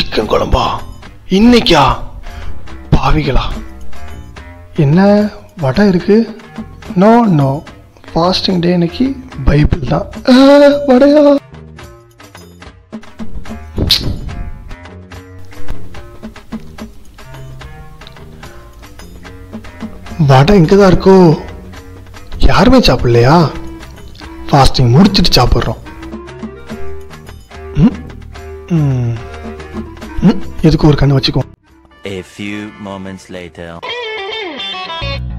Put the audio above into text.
Chicken குழம்பா இன்னைக்கா? பாவிகளா. என்ன வடை இருக்கு? நோ நோ, ஃபாஸ்டிங் டே இன்னைக்கு, பைபிள் தான். வடையா? வடை இங்கே தான் இருக்கோ? யாருமே சாப்பிடலையா? ஃபாஸ்டிங் முடிச்சுட்டு சாப்பிட்றோம். எதுக்கு ஒரு கண்ணு வச்சுக்கோ. A few moments later.